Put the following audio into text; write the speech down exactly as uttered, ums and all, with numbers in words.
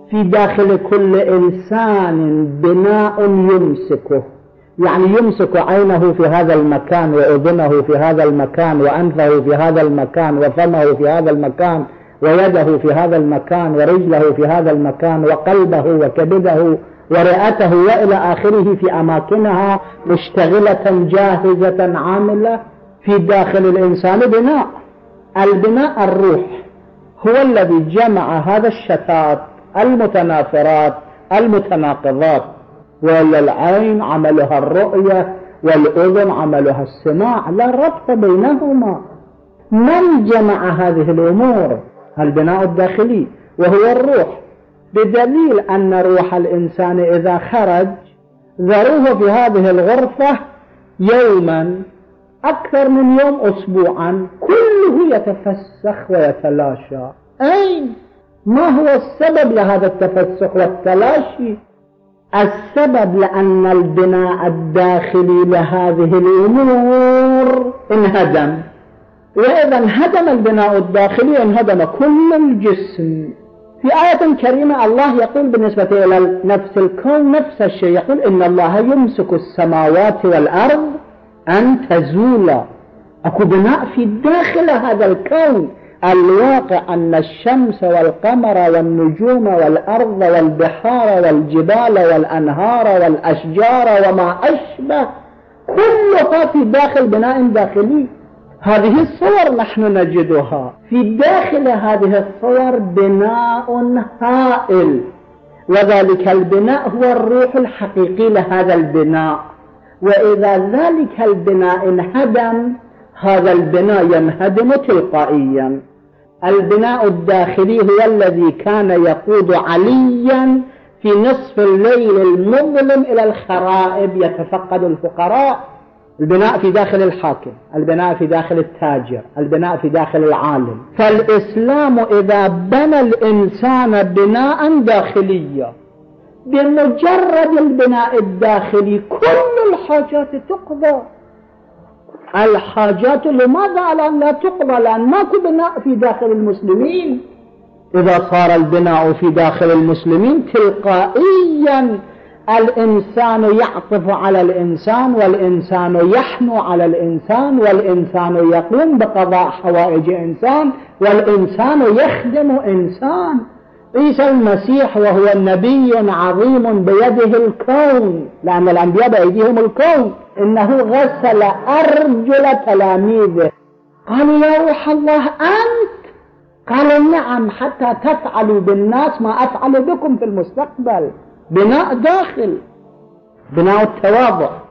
في داخل كل إنسان بناء يمسكه، يعني يمسك عينه في هذا المكان، وأذنه في هذا المكان، وأنفه في هذا المكان، وفمه في هذا المكان، ويده في هذا المكان، ورجله في هذا المكان، وقلبه وكبده ورئته وإلى آخره في أماكنها مشتغلة جاهزة عاملة. في داخل الإنسان بناء، البناء الروح هو الذي جمع هذا الشتات المتنافرات المتناقضات، ولا العين عملها الرؤية والأذن عملها السماع، لا ربط بينهما. من جمع هذه الأمور؟ البناء الداخلي وهو الروح، بدليل أن روح الإنسان إذا خرج ذروه في هذه الغرفة يوما أكثر من يوم، أسبوعا، كله يتفسخ ويتلاشى. أين؟ ما هو السبب لهذا التفسخ والتلاشي؟ السبب لأن البناء الداخلي لهذه الأمور انهدم، وإذا انهدم البناء الداخلي انهدم كل الجسم. في آية كريمة الله يقول بالنسبة إلى نفس الكون نفس الشيء، يقول إن الله يمسك السماوات والأرض أن تزولا. أكو بناء في داخل هذا الكون. الواقع أن الشمس والقمر والنجوم والأرض والبحار والجبال والأنهار والأشجار وما أشبه كلها في داخل بناء داخلي. هذه الصور نحن نجدها في داخل هذه الصور بناء هائل، وذلك البناء هو الروح الحقيقي لهذا البناء. وإذا ذلك البناء انهدم، هذا البناء ينهدم تلقائيا. البناء الداخلي هو الذي كان يقود عليا في نصف الليل المظلم إلى الخرائب يتفقد الفقراء. البناء في داخل الحاكم، البناء في داخل التاجر، البناء في داخل العالم. فالإسلام إذا بنى الإنسان بناء داخليا، بمجرد البناء الداخلي كل الحاجات تقضى. الحاجات لماذا الآن لا تقضى؟ لأن ماكو بناء في داخل المسلمين. إذا صار البناء في داخل المسلمين تلقائيا الإنسان يعطف على الإنسان، والإنسان يحنو على الإنسان، والإنسان يقوم بقضاء حوائج إنسان، والإنسان يخدم إنسان. عيسى المسيح وهو نبي عظيم بيده الكون، لأن الأنبياء بأيديهم الكون، إنه غسل أرجل تلاميذه. قالوا يا روح الله أنت؟ قال نعم، حتى تفعلوا بالناس ما أفعل بكم في المستقبل. بناء داخل، بناء التواضع.